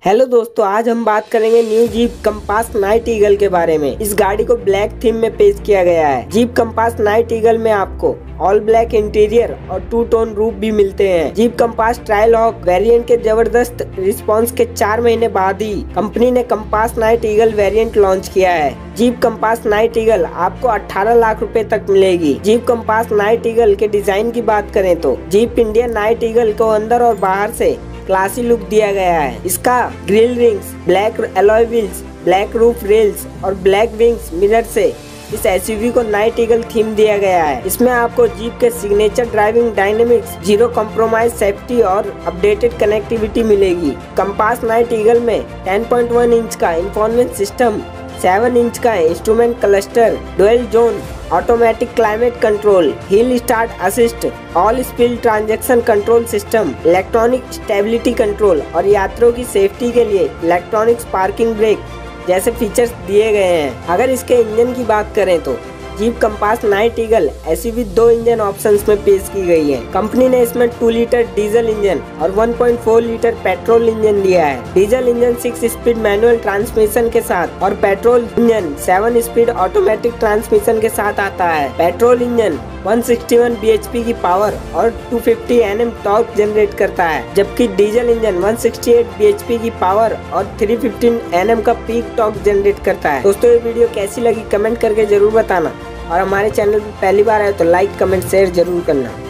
Hello दोस्तों, आज हम बात करेंगे new Jeep Compass Night Eagle के बारे में। इस गाड़ी को ब्लैक थीम में पेश किया गया है। जीप कंपास नाइट ईगल में आपको ऑल ब्लैक इंटीरियर और 2 टोन रूफ भी मिलते हैं। Jeep Compass Trailhawk variant के जबरदस्त रिस्पांस के 4 महीने बाद ही कंपनी ने Compass Night Eagle variant launch किया है। जीप कंपास नाइट ईगल आपको 18 लाख रुपए तक मिलेगी। जीप कंपास नाइट ईगल के डिजाइन की बात करें तो जीप इंडियन नाइट ईगल को अंदर और बाहर से क्लासी लुक दिया गया है। इसका grill rings, black alloy wheels, black roof rails और ब्लैक विंग्स मिरर से इस एसयूवी को नाइट ईगल थीम दिया गया है। इसमें आपको जीप के signature driving dynamics, zero compromise safety और अपडेटेड कनेक्टिविटी मिलेगी। कंपास नाइट ईगल में 10.1 इंच का इंफोटेनमेंट सिस्टम, 7 इंच का instrument cluster, dual zone automatic climate control, hill start assist, all speed transaction control system, electronic stability control और यात्रियों की safety के लिए इलेक्ट्रॉनिक पार्किंग ब्रेक जैसे फीचर्स दिए गए हैं। अगर इसके इंजन की बात करें तो Jeep Compass Night Eagle SUV 2 engine options में पेश की गई है। कंपनी ने इसमें 2 लीटर डीजल इंजन और 1.4 लीटर पेट्रोल इंजन दिया है। Diesel engine 6 speed manual transmission के साथ और petrol engine 7 speed automatic transmission के साथ आता है। पेट्रोल इंजन 161 bhp की पावर और 250 Nm टॉर्क जनरेट करता है, जबकि डीजल इंजन 168 bhp की पावर और 315 Nm का पीक टॉर्क जनरेट करता है। दोस्तों, ये वीडियो कैसी लगी कमेंट करके जरूर बताना और हमारे चैनल पर पहली बार आए तो लाइक कमेंट शेयर जरूर करना।